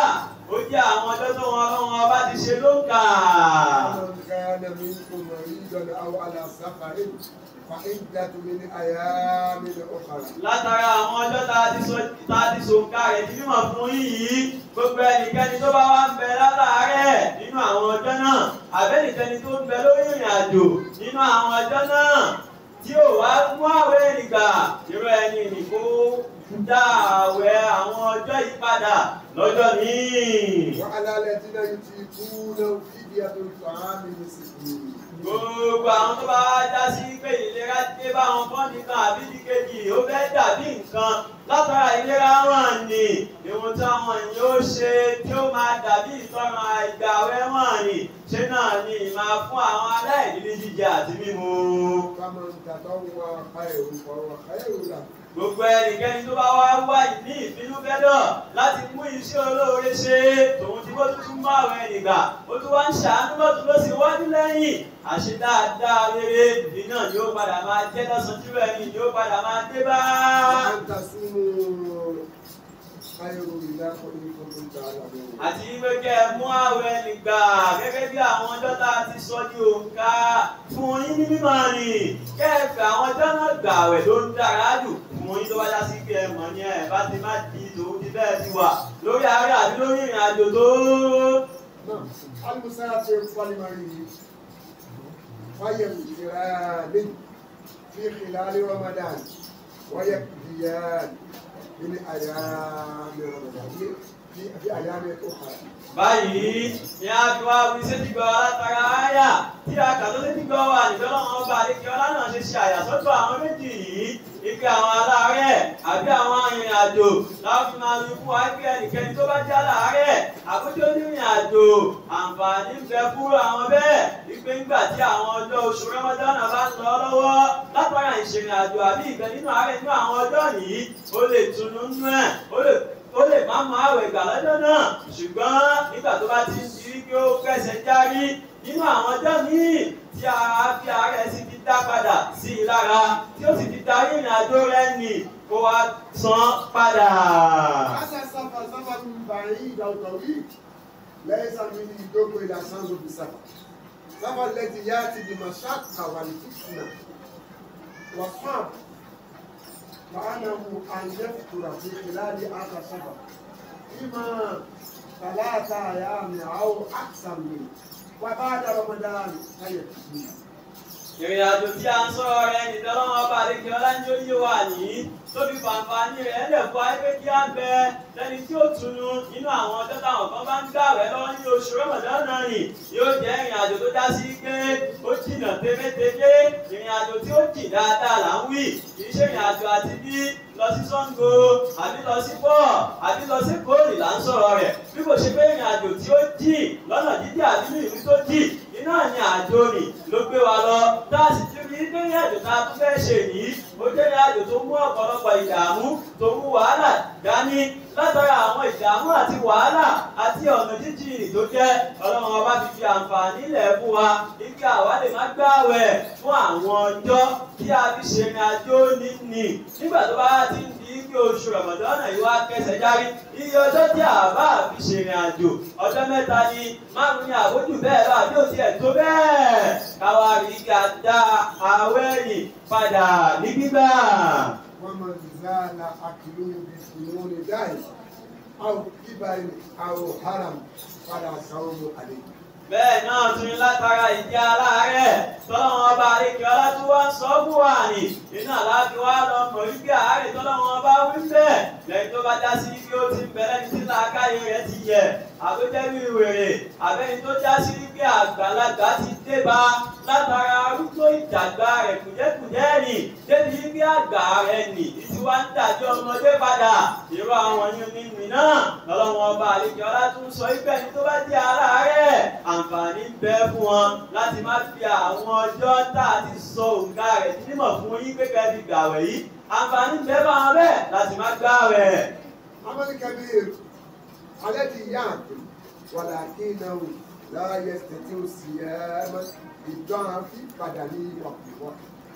ó jẹ́ àwọn ọjọ́ tó wọn Ọlọ́run ọba ti ṣe ló ń kà. ومن كان منكم مريضا أو على سفر فعدة من أيام أخرى. Látara àwọn ọjọ́ tá a ti sọ tá a ti sòǹkà rẹ̀ ní mímọ̀ fún yìí, gbogbo ẹnikẹ́ni tó bá wá ń bẹ láláàárẹ̀ nínú àwọn ọjọ́ náà, àbẹ́nìkẹ́ni tó ń bẹ lórí ìrìn àjò nínú àwọn ọjọ́ náà tí ò wá mú àwẹ̀ ìgbà, irú ẹni nìkó dá àwẹ̀ àwọn ọjọ́ yìí padà lọ́jọ́ míì. وعلى الذين يطيقونه فدية طعام مسكين. Gbogbo àwọn tó bá já sí pé ìlera dé bá wọn fọ́n nìkan àbí ní kejì ó fẹ́ dàbí nǹkan látara ìlera wọn ni ìwọ̀n tí àwọn èèyàn ó ṣe tí ó máa dàbí ìtọ́ràn àìgbàwẹ̀ wọn ni ṣé náà ni máa fún àwọn aláìní ní jíjẹ àti mímu. فمن تطوع خير فهو خير له. Gbogbo ẹnikẹ́ni tó bá wá wá ní ìfínúfẹ́dọ̀ láti mú iṣẹ́ olóore ṣe tòun tí kó tuntun mú àwọn ẹnìgbà ó tún wá ń ṣàánú lọ́tún ló sì wájú lẹ́yìn àṣẹ dáadáa rere ìdí náà yóò padà máa jẹ́ lọ́sàn-án tí rẹ̀ ni yóò padà máa dé bá. وأن تصوموا خير لكم إن كنتم تعلمون. Àti wípé kẹ́ ẹ mú àwọn ẹnìgbà gẹ́gẹ́ bí àwọn ọjọ́ tá a ti sọ ní òǹkà fún yín ní mímọ́ ni kẹ́ ẹ fẹ́ àwọn ọjọ́ náà gbààwẹ̀ ló ń dára jù fún yín tó bá já sí pé ẹ mọ̀ ní ẹ̀ bá ti má di tòun ti bẹ́ẹ̀ ti wà lórí àárẹ̀ àbí lórí ìrìn àjò tó. المسافر والمريض فيمشيان في خلال رمضان ويقضيان من أيام رمضان في في أيام أخرى. Báyìí ni a fi wá wí sétí gbọ́ látara àyà tí a kà tó sétí gbọ́ wà nígbà náà wọn bá àdékè ọlá náà ṣe ṣe àyàsọ́tọ̀ àwọn méjì yìí ipe àwọn aláàárẹ̀ àbí àwọn arìnrìn àjò láwọn fi máa wí fún wa pé ẹnikẹ́ni tó bá jẹ́ aláàárẹ̀ àbójú onírìn àjò àǹfààní ń bẹ fún àwọn bẹ́ẹ̀ wípé nígbà tí àwọn ọjọ́ oṣù Ramadan bá ń lọ lọ́wọ́ látara ìṣèrìn àjò àbí ìgbẹ́ nínú àárẹ̀ nínú àwọn ọjọ́ yìí ó lè tunu nú ẹ̀ ó lè ó lè má mọ àwẹ̀ ìgbà lọ́jọ́ náà ṣùgbọ́n nígbà tó bá ti ń di wípé ó kẹsẹ̀ járí nínú àwọn ọjọ́ míì tí ara fi ara sì ti dá padà sí i lára tí ó sì ti darí ìrìn àjò rẹ̀ nì kó wá san padà. هذا سفر سفر بعيد أو طويل ليس من يدوك إلى سنة بسفر. سفر الذي يأتي بمشقة والفتنة والصعب فأنه أن يفطر في خلال هذا السفر إما ثلاثة أيام أو أكثر منه وبعد رمضان فيكفي. Ìrìn àjò tí a ń sọ̀rọ̀ rẹ̀ nìdánwò ọba àdékè ọláńjọ́ yìí wà ní tóbi fàǹfààní rẹ̀ lè fọ ayé kí á bẹ lẹ́ni tí ó tunu nínú àwọn ọjọ́ táwọn kan bá ń gbààwẹ̀ lọ́wọ́ ní oṣù Ramadan náà nì yóò jẹ́ ìrìn àjò tó já sí pé ó jìnnà tẹ́fẹ́tẹ́fẹ́ ìrìn àjò tí ó jìn dáadáa là ń wí kì í ṣe ìrìn àjò àti bí lọ sí Ṣàngó àbí lọ sí pọ̀ àbí lọ sí kóòlì là ń sọ̀rọ̀ rẹ̀ bí kò ṣe pé ìrìn àjò tí ó jìn lọ́nà jíjìn àbí ní ìlú tó jìn iná ni àjò nì ló gbé wa lọ tá a sì ti rí pé ìrìn àjò tá a tún fẹ́ ṣe yìí ó jẹ́ ìrìn àjò tó mú ọ̀pọ̀lọpọ̀ ìdààmú tó mú wàhálà dání látara àwọn ìdààmú àti wàhálà àti ọ̀nà jíjìn tó jẹ́ Ọlọ́run ọba fi fi àǹfààní lẹ̀ fún wa ike àwa lè má gbààwẹ̀ fún àwọn ọjọ́ tí a fi ṣe ìrìn àjò nìní nígbà tó bá ti ń di ike oṣù Ramadan yìí wá kẹsẹ̀ járí iye ọjọ́ tí a bá fi ṣe ìrìn àjò ọjọ́ mẹ́ta ni márùn-ún ni àbójú bẹ́ẹ̀ lọ àbí òtí ẹ̀ tó bẹ́ẹ̀ káwa rí ká dá àwẹ̀ yìí padà ní gbígbà. ومن زال أكله بسنون دائم أو كبر أو حرم فلا صوم عليه. Bẹ́ẹ̀ náà tún ní látara ìdí aláàárẹ̀ tọ́lọ́wọ́n ọba àríkẹ́ ọlátún wá ń sọ fún wa ní iná láti wá lọ mọ̀ wípé àárẹ̀ tọ́lọ́wọ́n ọba wí bẹ́ẹ̀ lẹ́yìn tó bá já sí wípé ó ti ń bẹ̀rẹ̀ ní títà káyé rẹ̀ ti yẹ àbójẹ́bí wèrè àbẹ́ni tó já sí wípé àgbàlagbà ti dé bá látara arúgbó ìdàgbà rẹ̀ kùjẹ́kùjẹ́ nì débi wípé àgbà rẹ̀ nì ìtí wá ń dàbí ọmọdé padà irú àwọn yìí ní mí náà lọ́lọ́wọ́n ọba àríkẹ́ ọlátún sọ wípé ẹni tó bá jẹ́ aláàárẹ̀ àǹfààní ń bẹ fún wọn láti má fi àwọn ọjọ́ tá a ti sọ òǹkà rẹ̀ ní mímọ̀ fún yín pé kẹ́ fi gbàwẹ̀ yìí àǹfààní ń bẹ fún àwọn bẹ́ẹ̀ láti má gbàwẹ̀. عمل كبير الذي يأكل ولكنه لا يستطيع الصيام لضعف بدنه وقوته.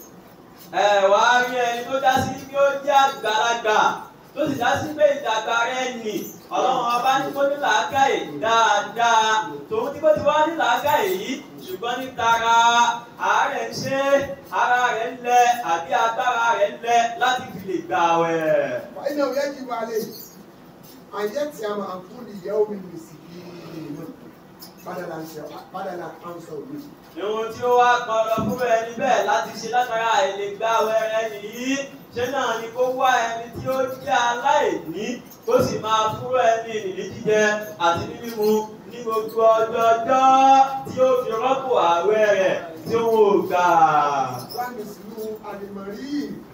ẹ wá rí ẹni tó já sí pé ó jẹ́ àgbàlagbà tó sì já sí pé ìdàgbà rẹ̀ nì Ọlọ́run ọba ní kó ní làákàyè dáadáa tòun tí kò ti wá ní làákàyè yìí ṣùgbọ́n ní tara àárẹ̀ ń ṣe ara rẹ̀ ń lẹ àbí agbára rẹ̀ ń lẹ láti fi lè gbà wẹ̀. wàyí náà yẹ kí wà lè àyẹ tí a máa kú ní ìyá omi mi sì kí inú padàlà ń sọ òbí. Ìhun tí ó wá kọ̀ọ̀rọ̀ fún ẹni bẹ́ẹ̀ láti ṣe látara àìlègbà wẹ̀rẹ̀ nìyí ṣé náà ni kó wá ẹni tí ó jẹ́ aláìní kó sì máa fúró ẹni ìní jíjẹ àti ní mímu ní gbogbo ọjọ́ ọjọ́ tí ó fi rọ́pò ààwẹ̀ rẹ̀ tí ó wò gbà. wá ní sínú àdìmọ̀rí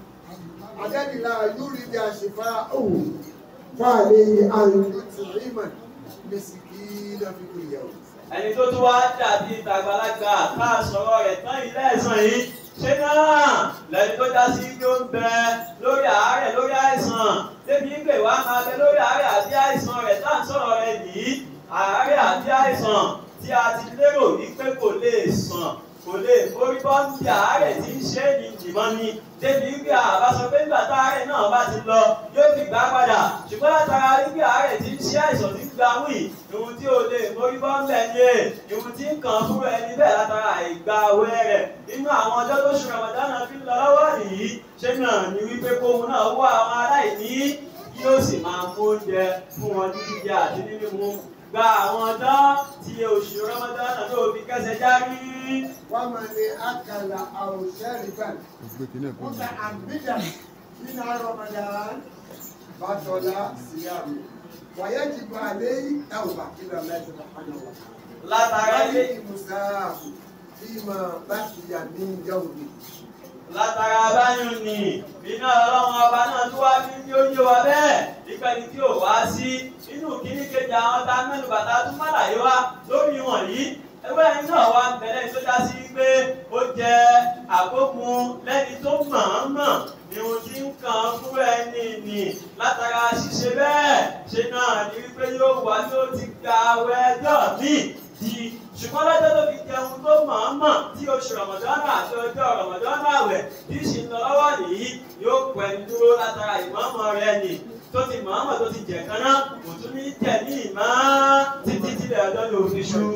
àjẹ́bìlà yóò rí bí a ṣe fa òun fáàlẹ́ àrùn tìrìmọ̀ mẹ́sìkì lọ́fíkù ìyàwó. ẹni tó tún wá dàbí ìtàgbàlagbà tá a sọ̀rọ̀ rẹ̀ tán ilé ẹ̀sán yìí ṣé náà lẹ́ni tó já sí pé ó ń bẹ lórí àárẹ̀ lórí àìsàn débi ń pè wá máa bẹ lórí àárẹ̀ àbí àìsàn rẹ̀ tá à ń sọ̀rọ̀ rẹ̀ yìí àárẹ̀ àbí àìsàn tí a ti lérò wípé kò lè sàn kò lè forí bọ́ ní àárẹ̀ tí ń ṣe ní ìmọ̀ ni débi wípé àbá sọ pé nígbà tá àárẹ̀ náà bá ti lọ yóò fi gbà padà ṣùgbọ́n látara wípé àárẹ̀ tí ń ṣe àìsàn tí ń gba wí ìhun tí ò lè forí bọ́ ń bẹ̀ ní ìhun tí ń kàn fún ẹni bẹ́ẹ̀ látara ìgbà àwẹ̀ rẹ̀ nínú àwọn ọjọ́ tó ṣe Ramadan fi ń lọ lọ́wọ́ nìyí ṣé náà ni wípé kóhun náà wá àwọn aláìní yóò sì máa mú oúnjẹ fún wọn ní jíjẹ àti ní mímu gba àwọn ọjọ́ tí oṣù Ramadan náà ló fi kẹsẹ̀ járí. wọ́n máa ní àkàlà àwòṣẹ́ rìbẹ̀n wọ́n fẹ́ àbíjà nínú Ramadan bàtọ̀lá síyàmù wàyẹ̀ jìbọ̀ àlẹ́ ìtàwùbà kílọ̀ lẹ́sẹ̀ bàbá wa. látara ilé ìmùsáàfù ìmọ̀ bàtìyà ní ìjọba. látara báyìí ni iná ọlọ́run ọba náà tó wá bí ní oúnjẹ wa bẹ́ẹ̀ ìpẹ́ni tí ò wá sí inú kíní kejì àwọn tá mẹ́nu bàtà tún mọ́làyé wá lórí wọ̀nyí ẹgbẹ́ ẹni náà wá ń bẹ̀rẹ̀ tó já sí pé ó jẹ àkókun lẹ́ni tó mọ̀ọ́mọ̀ ni ohun tí ń kàn fún ẹni nì látara ṣíṣe bẹ́ẹ̀ ṣe náà ni wípé yóò wá ní ó ti gba àwẹ̀ ẹjọ́ míì di ṣùgbọ́n lọ́jọ́ tó fi jẹun tó mọ̀ọ́mọ̀ tí oṣù Ramadan àti ọjọ́ Ramadan àwẹ̀ tí ì ṣe ń lọ lọ́wọ́ nìyí yóò pẹ̀lú dúró látara ìmọ̀ọ́mọ̀ rẹ̀ nì tó ti mọ̀ọ́mọ̀ tó ti jẹ̀ kan náà kò tún ní tẹ̀ ní ìmọ̀ títí tí ilẹ̀ ọjọ́ yóò fi ṣú.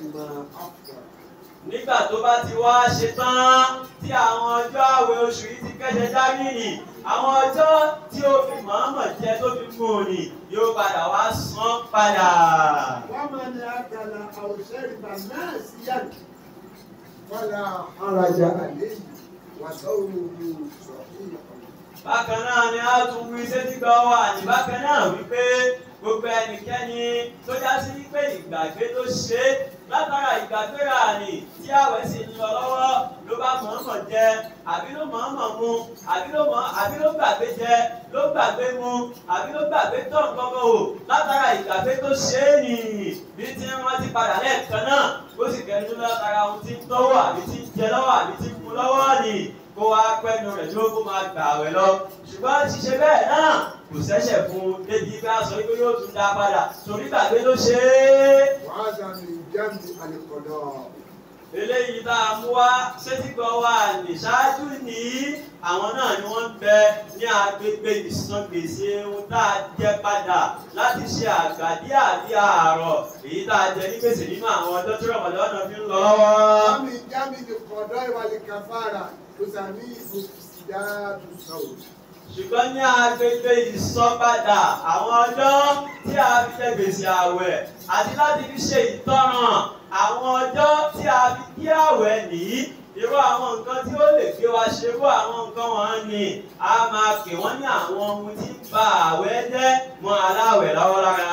nígbà tó bá ti wá ṣe tán tí àwọn ọjọ́ àwẹ̀ oṣù yìí ti kẹ́sẹ̀ járí nì àwọn ọjọ́ tí ó fi mọ̀ọ́mọ̀ jẹ tó fi mú un nì yóò padà wá san padà. wọ́n máa ní àgàlà àwòṣẹ́ ìgbà náà sí yàrá wọ́n la arajà àlẹ́ yìí wàṣọ òru sọ̀rọ̀. bákan náà ni a tún wí sétí gbọ́ wà ní bákan náà wípé gbogbo ẹnikẹ́ni tó já sí wípé ìgbàgbé tó ṣe látara ìgbàgbéra ni tí àwẹ̀ sì ń lọ lọ́wọ́ ló bá mọ̀ọ́mọ̀ jẹ àbí ló mọ̀ọ́mọ̀ mu àbí ló mọ̀ àbí ló gbàgbé jẹ ló gbàgbé mu àbí ló gbàgbé tọ̀ nǹkan o látara ìgbàgbé tó ṣe é nì bí tí wọ́n ti padà lẹ́ẹ̀kan náà ó sì kẹ́nu látara ohun tí ń tọ́wọ́ àbí tí ń jẹ lọ́wọ́ àbí tí ń mu lọ́wọ́ nì kó wá pẹ́nu rẹ̀ ló kó máa gbà wẹ̀ lọ ṣùgbọ́n ṣíṣe bẹ́ẹ̀ náà kò ṣẹ̀ṣẹ̀ fún un débi bá sọ pé yóò tún dá padà torí gbàgbé ló ṣe é. wàá dànù ìjẹ́mi àlèkọ̀dọ̀. eléyìí tá a mú wá sétígbọ́ wa ní ṣáájú ní àwọn náà ni wọ́n ń bẹ ní agbègbè ìsangbèsè ohun tá a jẹ padà láti ṣe àgbàdí àbí àárọ̀ èyí tá a jẹ ní gbèsè nínú àwọn ọjọ́ tí Ramadan náà fi ń lọ lọ́wọ́. jámi jámi ní kọ̀dọ̀ ìwàlẹ̀ kàfàrà tó sàmì ìfòsídà tó sọ̀rọ̀. ṣùgbọ́n ní agbègbè ìsọpadà àwọn ọjọ́ tí a fi jẹ gbèsè àwẹ̀ àti láti fi ṣe ìtọ́ràn àwọn ọjọ́ tí a fi kí àwẹ̀ nìyí irú àwọn nǹkan tí ó lè gbé wa ṣe irú àwọn nǹkan wọn ni a máa pè wọ́n ní àwọn ohun tí ń ba àwẹ̀ jẹ́ mọ́ aláwẹ̀ lọ́wọ́ lára.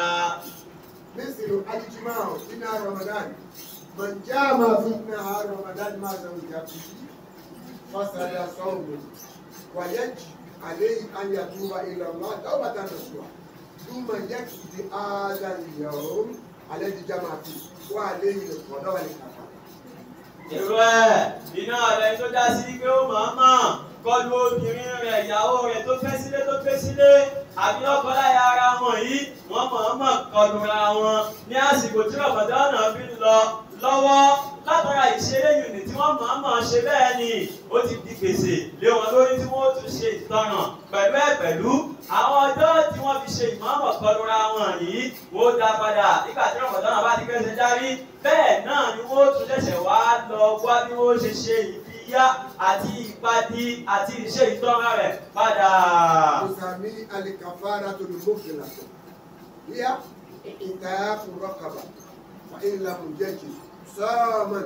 mísìlù alijimá nínú Ramadan mọ̀njá máa fi ní Ramadan máa sọ ìjà fọ́sàdà sọ́ọ̀mù wàyẹ́jì عليه أن يتوب إلى الله توبة نصوحا ثم يكفي هذا اليوم الذي جمع فيه وعليه القضاء والكفارة. irú ẹ̀ iná rẹ̀ tó dá sí pé ó máa máa kọlu obìnrin rẹ̀ ìyàwó rẹ̀ tó fẹ́ sílé tó fẹ́ sílé àbí ọkọ láya ara wọn yìí wọ́n máa máa kọlu ra wọn ní àsìkò tí Ramadan náà fi ń lọ lọ́wọ́ látara ìṣeléyìn ní tí wọ́n máa máa ṣe bẹ́ẹ̀ ni ó ti di gbèsè lé wọn lórí tí wọ́n tún ṣe ìtanràn pẹ̀lú ẹ̀ pẹ̀lú àwọn ọjọ́ tí wọ́n fi ṣe ìmọ̀ọ́mọ̀ kọlura wọn yìí wọ́n dá padà nígbà tí Ramadan bá ti gbẹ́sẹ̀ járí bẹ́ẹ̀ náà ni wọ́n tún ṣẹ̀ṣẹ̀ wá lọ wá bí wọ́n ṣe ṣe ìfiyá àti ìpàdé àti ìṣe ìtọ́ra rẹ̀ padà. Ìsàmì àlìkàfàrà tó lè mọ́kè làtọ̀. Yíyá ìtàkùn rọ́kàbà fa ìlànà jẹ́jì sọ́ọ̀mọ̀n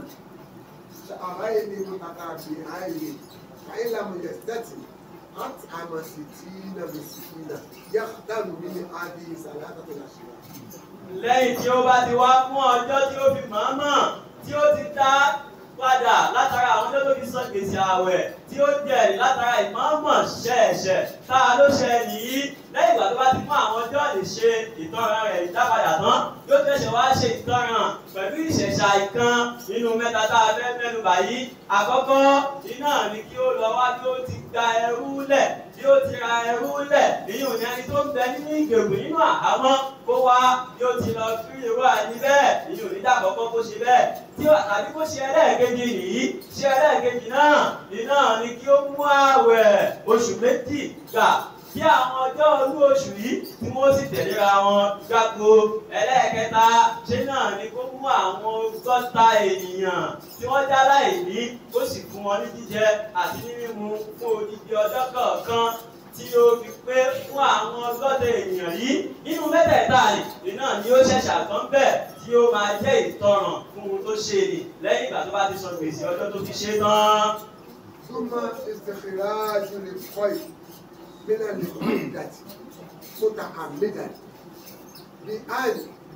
ṣàráyé mùtàkàbí ààyè fa ìlànà yẹ̀sítẹ́tì àti àmọ̀sìtìnà mùsìtìnà yàtàlù mi ní adé ìsàlátà tó làṣẹ. Lẹ́yìn tí ó bá ti wá fún ọjọ́ tí ó fi mọ̀ọ́mọ̀ tí ó ti dá padà látara àwọn ọjọ́ tó fi san gbèsè ààwẹ̀ tí ó jẹ̀rìí látara ìmọ̀ọ́mọ̀ ṣẹ̀ṣẹ̀ tá a ló ṣe nìyí lẹ́yìn ìgbà tó bá ti fún àwọn ọjọ́ lè ṣe ìtanràn rẹ̀ ìdápadà tán yóò tẹ̀sẹ̀ wá ṣe ìtanràn pẹ̀lú ìṣẹ̀ṣà ìkan nínú mẹ́ta tá a fẹ́ mẹ́nu báyìí àkọ́kọ́ iná ni kí ó lọ wá bí ó ti gba ẹrú lẹ̀ bí ó ti ra ẹrú lẹ̀ èyí ò ní ẹni tó ń bẹ nínú ìgbèkùn nínú àhámọ́ kó wá bí ó ti lọ fi irú àní bẹ́ẹ̀ èyí ò ní dàkọ́kọ́ kó ṣe bẹ́ẹ̀ tí àbí kó ṣe ẹlẹ́ẹ̀kejì nìyí ṣe ẹlẹ́ẹ̀kejì náà iná ni kí ó mú ààwẹ̀ oṣù méjì gbà kí àwọn ọjọ́ olú oṣù yìí tí wọ́n sì tẹ̀léra wọn gbàgbó ẹlẹ́ẹ̀kẹta ṣé náà ni kó mú àwọn ọgọ́ta ènìyàn tí wọ́n já láìní ó sì fún wọn ní jíjẹ àti ní mímu fún odidi ọjọ́ kọ̀ọ̀kan tí ó fi pé fún àwọn ọgọ́ta ènìyàn yìí nínú mẹ́tẹ̀ẹ̀ta yìí náà ni ó ṣẹ̀ṣà kan bẹ́ẹ̀ tí ó máa jẹ́ ìtanràn fún ohun tó ṣe ni lẹ́yìn ìgbà tó bá ti san gbèsè ọjọ́ tó fi ṣe tán. Súnmọ́ ìsèkìláàjú lè kọ́ ì من المدة متعمدا بأن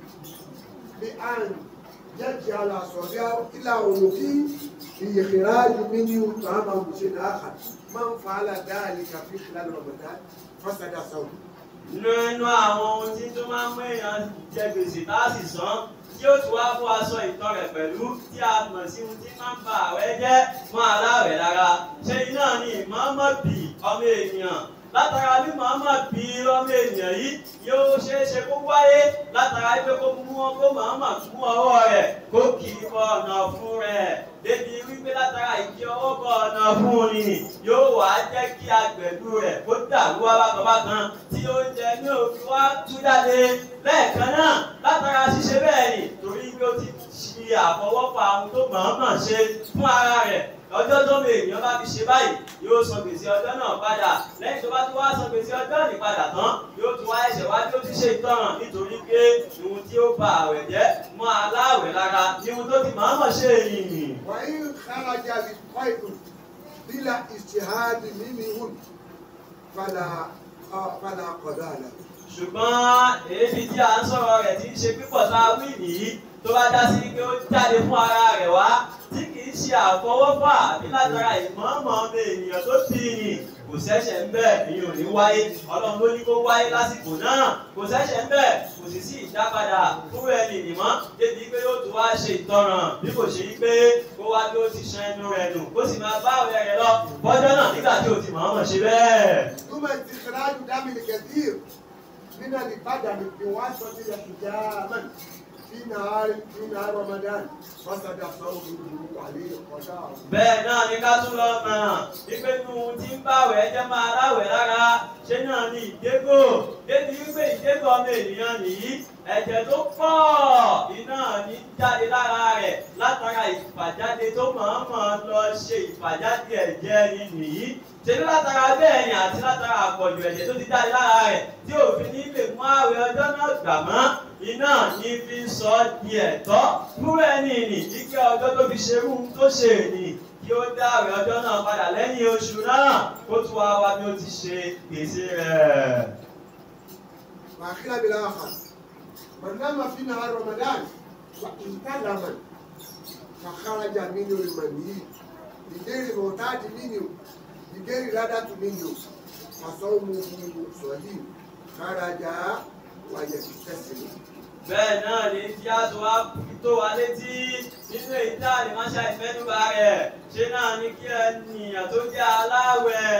بأن يجعل أصابعه إلى عنقه لإخراج منه طعامه بشيء آخر من فعل ذلك في خلال رمضان فسد صومه. nínú àwọn ohun tí tó máa ń mú èèyàn jẹ gbèsè tá a sì san tí ó tún wá fún aṣọ ìtàn rẹ̀ pẹ̀lú tí a mọ̀ sí ohun tí máa ń ba àwẹ̀ jẹ́ fún aláàwẹ̀ lára ṣé iná ni ìmọ̀ọ́mọ̀ bì ọmọ ènìyàn látara bí Muhammad bí ọmọ ènìyàn yìí yóò ṣeé ṣe kó wáyé látara pé kó mú wọn kó Muhammad mú ọwọ́ rẹ̀ kó kì í bọ ọ̀nà fún rẹ̀ débi wípé látara ìkí ọwọ́ bọ ọ̀nà fún ni yóò wá jẹ́ kí agbẹ̀dú rẹ̀ kó dàrú wá bákan bákan tí oúnjẹ ní òfin wá tú jáde lẹ́ẹ̀kan náà látara ṣíṣe bẹ́ẹ̀ ni torí pé ó ti ṣe àfọwọ́fà ohun tó Muhammad ṣe fún ara rẹ̀ ọjọ́ tó lè ènìyàn bá fi ṣe báyìí yóò san gbèsè ọjọ́ náà padà lẹ́yìn tó bá tún wá san gbèsè ọjọ́ ní padà tán yóò tún wá ẹ̀ṣẹ̀ wá tí ó ti ṣe ìtanràn nítorí pé ohun tí ó ba àwẹ̀ jẹ́ mọ́ aláwẹ̀ lára ní ohun tó ti Muhammad ṣe yìí. wàyí kárajà lè kọ́ ìlú bílà ìṣèhádì mímí hùn padà padà kọ̀dọ̀ àlà. ṣùgbọ́n èébì tí a ń sọ̀rọ̀ rẹ̀ ti ń ṣe pípọ̀ tá a wí nìyí tó bá dá sí pé ó jáde fún ara rẹ̀ wá tí kì í ṣe àfọwọ́fà àbí látara ìmọ̀ọ́mọ̀ ọmọ ènìyàn tó bí ni kò ṣẹ̀ṣẹ̀ ń bẹ̀ èyí ò ní wáyé ọlọ́run ló ní kó wáyé lásìkò náà kò ṣẹ̀ṣẹ̀ ń bẹ̀ kò sì sí ìdápadà fún ẹni ìnìmọ́ débi pé yóò tún wá ṣe ìtanràn bí kò ṣe pé kó wá bí ó ti ṣan ẹnu rẹ̀ nù kó sì máa bá ọ̀rẹ́ rẹ̀ lọ bọ́jọ́ náà nígbà tí ó ti mọ̀ọ́mọ̀ ṣe bẹ́ẹ̀. túmọ̀ ìtìkìláàdù dámìlì kẹ̀dí nínú ìbàdàn ìwáṣọ ti yẹ kìjà في نهار في نهار رمضان فسد صومه عليه القضاء. bẹ́ẹ̀ náà ni ká tún lọ mọ̀ wípé nu tí ń báwẹ̀ jẹ́ máa láwẹ̀ lára ṣé náà ni ìdégò débi wípé ìdégò ọmọ ènìyàn nìyí ẹ̀jẹ̀ tó pọ̀ iná ní jáde lára rẹ̀ látara ìfàjáde tó mọ̀ọ́mọ̀ lọ ṣe ìfàjáde ẹ̀jẹ̀ ni nìyí ṣèlú látara bẹ́ẹ̀ ni àti látara àpọ̀jù ẹ̀jẹ̀ tó ti jáde lára rẹ̀ tí òfin ní lè mú àwẹ̀ ọjọ́ náà gbà mọ́ iná ní fi sọ di ẹ̀tọ́ fún ẹni nì kíkẹ́ ọjọ́ tó fi ṣerú tó ṣe nì kí ó dá àwẹ̀ ọjọ́ náà padà lẹ́yìn oṣù náà kó tún wá wá bí ó ti ṣe gbèsè rẹ̀. wàhálà bí láwà kan mọ̀nàmà fi nahar Ramadan wà ìtàlámà fàkàràjà mínú ìmọ̀nì ìdérí mọ̀tàdì mínú ìdérí ládàtú mínú fàṣọ́mù sọ̀lì kàràjà wàyẹ̀ tẹ̀sílẹ̀. bẹ́ẹ̀ náà ni tí a tó wá tó wa létí nínú èyí tá a lè má ṣàìfẹ́nubà rẹ̀ ṣé náà ni kí ènìyàn tó jẹ́ aláwẹ̀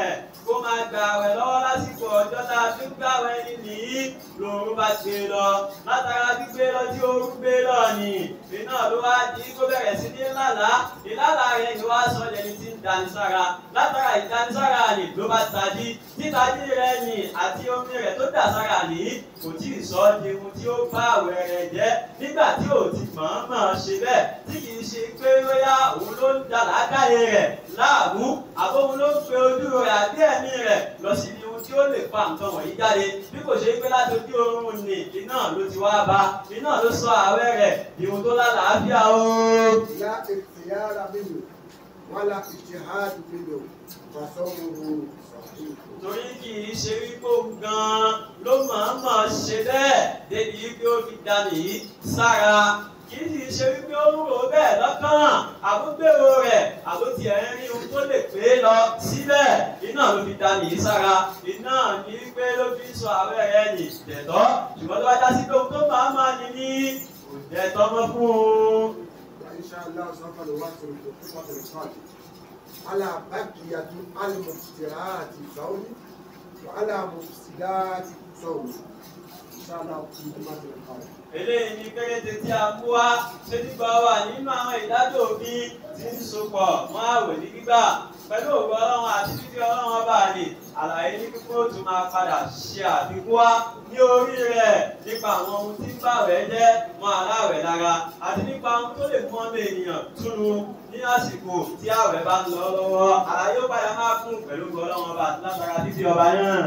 kó máa gbà àwẹ̀ lọ́wọ́ lásìkò ọjọ́ tá a fi ń gbà àwẹ̀ ẹni nìyí lòun bá gbé lọ látara gbígbé lọ tí ooru gbé lọ ni iná ló wá di kó bẹ̀rẹ̀ sí ní lálá ìlálá rẹ̀ ni wá sọ ẹni tí ń danisára látara ìdanisára ni ló bá tají títají rẹ̀ ni àti omi rẹ̀ tó dà sára ní kò tí ì sọ di ohun tí ó bá àwẹ̀ rẹ̀ jẹ́ nígbà tí ò ti mọ̀ọ́mọ̀ ṣe bẹ́ẹ̀ tí kì í ṣe pé bóyá òun ló ń da làákàyè rẹ̀ láàmú àbóhun ló ń pe ojú rẹ̀ àbí ẹ̀mí rẹ̀ lọ sí ibi ohun tí ó lè fa nǹkan wọ̀nyí jáde bí kò ṣe pé láti ojú oorun ni iná ló ti wá bá iná ló sọ àwẹ̀ rẹ̀ di ohun tó lálàáfíà o. ìyá ìyára mílò wọn la ìjìhádù mílò fàṣọwò torí kì í ṣe wípé òun gan-an ló mọ̀ọ́mọ̀ ṣe bẹ́ẹ̀ débi wípé ó fi dání yìí sára kì í sì ṣe wípé ó ń rò bẹ́ẹ̀ lọ́kàn àbúgbèrò rẹ̀ àbótí ẹ̀ ń rí ohun tó lè pé lọ síbẹ̀ iná ló fi dání yìí sára iná ní wípé ló fi sọ àwẹ̀ rẹ̀ nì dẹ̀tọ́ ṣùgbọ́n tó bá já sí pé ohun tó máa máa ní ní dẹ̀tọ́ mọ́ fún un. inshallah sọ́kà ló wá sọ̀rọ̀ tó fún ọ̀tẹ̀ ìfọ̀dì على بقية المفسدات الصوم وعلى مفسدات الصوم إن شاء الله في جمعة القادمة. eléyìí ni péréte tí a mú wá ṣé nígbà wà nínú àwọn ìdájọ́ òfin tí ń sopọ̀ mọ́ àwẹ̀ ní gbígbà pẹ̀lú ògo Ọlọ́run àti fífi Ọlọ́run ọba àlè àlàyé ní kíkún ó tún máa padà ṣe àfikún wá ní orí rẹ̀ nípa àwọn ohun tí ń bàwẹ̀ jẹ́ mọ́ aláwẹ̀ lára àti nípa ohun tó lè mú ọmọ ènìyàn túnú ní àsìkò tí àwẹ̀ bá ń lọ lọ́wọ́ àlàyé ó padà máa fún pẹ̀lú ògo Ọlọ́run ọba àti látara fífi ọba náà.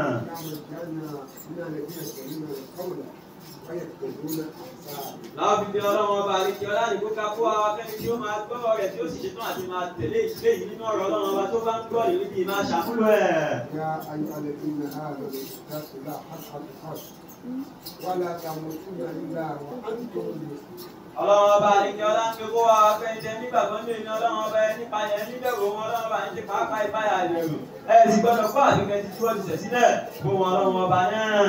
láwọn fi bí Ọlọ́run ọba àríkí ọlá nìkó ká kó àwọn akẹ́ni tí ó máa gbọ́ rẹ̀ tí ó sì ṣetán àti máa tẹ̀lé ìdílé yìí nínú ọ̀rọ̀ Ọlọ́run ọba tó bá ń gbọ́ ìlú bíi máa ṣàmúlò ẹ̀. Ọlọ́run ọba àríkí ọlá ń gbogbo àwọn akẹ́ni tẹ nígbàgbọ́ ní ìní Ọlọ́run ọba ẹ nípa yẹn níbẹ̀rù wọn Ọlọ́run ọba ń ṣe pàápàá ìbáyà ìbẹ̀rù ẹ sì gbọ́dọ̀ kó àgbẹ̀kẹ́ títí wọ́n ti tẹ̀ sílẹ̀ fún wọn Ọlọ́run ọba náà.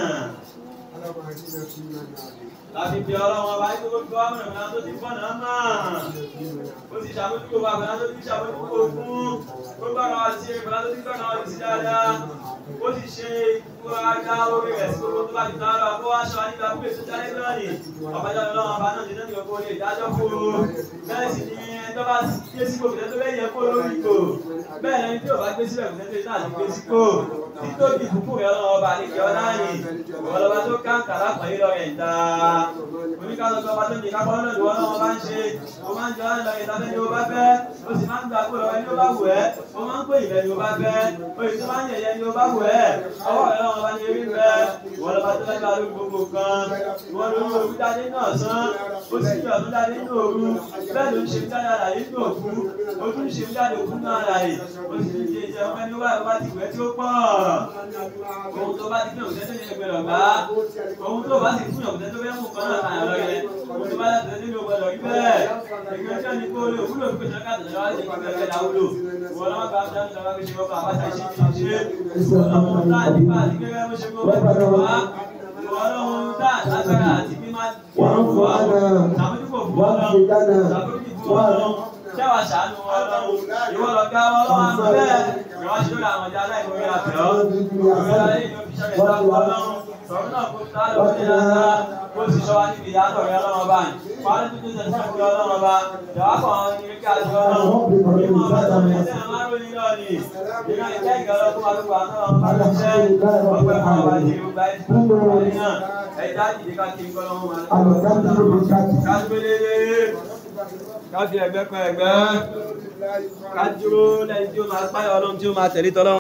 Láti bí Ọlọ́run ọba yìí tó gbọ́ àmọ̀ ìrìnà tó ti fọ́nà máa. Ó ti ṣàmójúkò wà pẹ̀lú tó ti ṣàmójúkò fún. Ó gbọ́nà ọtí ìrìnà tó ti gbọ́nà ọtí dáadáa. Ó ti ṣe ikú ajá orí rẹ̀ sí gbogbo tó bá ti tán lọ. Kó wá ṣọ nígbà pé tó jáde lọ́nìí. Ọ̀pájá Ọlọ́run ọba náà ti lẹ́nu ọkọ̀ lè dájọ́ fún un. Bẹ́ẹ̀ sì ni ẹni tó bá gbé sípò kìtẹ́ tó bẹ́ẹ̀ yẹ kó lórí ìgò. Bẹ́ẹ̀ ni tí ò bá gbé sílẹ̀ kìtẹ́ tó náà ti gbé sípò. Títóbi ìbùkún rẹ̀ Ọlọ́run ọba àlejò ọlá yìí. Ọlọ́ba tó káńkà lápàá lọ rẹ̀ ń ta. Oníkàlọ́ tó bá tó ní kápọ́ náà ni wọ́n náà máa ń ṣe. Ó máa ń jọ ọ́ ìtafẹ́ ni ó bá fẹ́. Ó sì máa ń gbà pé ọ̀rẹ́ ni ó bá wù ẹ́. Ó máa ń pè ìfẹ́ ni ó bá fẹ́. Oye tó máa ń yẹ̀yẹ́ ni ó bá wù ẹ́. Ọwọ́ rẹ̀ náà bá ní erí rẹ̀. Wọ́n lọ́ba tó lẹ́gbàá lórí gbogbo kan. Wọ́n ló ń òru jáde náà sán. Ó sì yọ̀ tó jáde nínú òru. Bẹ́ẹ̀ ló ń ṣe jáde àlàyé nínú òkú. Ó tún ṣe jáde òkú náà àlàyé. Ó sì ń ṣe ìjẹun ẹni ó bá ti wẹ̀ tí ó pọ̀. Ohun tó bá ti fi òkúté tó yẹ gbẹ̀rọ̀ gbá. Ohun tó bá ti fún òkúté tó fẹ́ mú kan náà tàn lọ yẹ. Ohun tó bá ti tẹ̀lé ní ọgbọ̀dọ̀ rí bẹ́ẹ̀. Ìgbẹ́ tí ó ní kó lè wúlò fún ìṣẹ́ káàtà lọ́wọ́ àti ìgbẹ́ ẹgbẹ́ láwúlò. Wọ́n lọ́wọ́ bá ń dáná lọ́wọ́ fi ṣe wọ́pọ̀ àbáṣà ṣe fi ṣe. Ọlọ́run tá nípa àti gbẹ́gbẹ́ bó ṣe gbọ́ pẹ̀lú wa. Ọlọ́run tá lágbára àti bí máa ń wà. Ṣàmójúkò fún Ọlọ́run. Ṣàmójúkò fún Ọlọ́run. Ṣáwà ṣàánú Ọlọ́run. Ìwọ lọ gbá Ọlọ́run àmọ́ bẹ́ẹ̀. Ìwọ́n ṣe lórí àwọn ọjà aláìmọ̀rí àfẹ́ ọ́. Ìwọ́n ayé yóò fi ṣẹ́rẹ̀ sáà Ọlọ́run. Sọ̀rọ̀ náà kó tá lọ́wọ́ ní dáadáa. Ó sì ṣọ́ wa níbi ìyàtọ̀ rẹ̀ Ọlọ́run ọba. Wàá ní tuntun tẹ̀sí fún Ọlọ́run ọba. Ìjọba kan ní kí a jọ Ọlọ́run. Ìmọ̀ ọba tó ń tẹ̀sí àwọn aróyìn náà ni. Ìgbà ìjẹ́ ìgbàlọ́ fún wa lóko àtọ́ ọ̀run bá ti ṣẹ́. Ọgbẹ́ fún ọba ti rí ọgbà ìdí fún ọba ní náà. Ẹ̀dá ìdí ká kí n kọ́ lọ́wọ́ máa. Ká gbélé. Ká fi ẹgbẹ́ kan ẹgbẹ́. Ká dúró lẹ́yìn tí ó máa páyọ̀ Ọlọ́run tí ó máa tẹ̀lé tọ́lọ́run.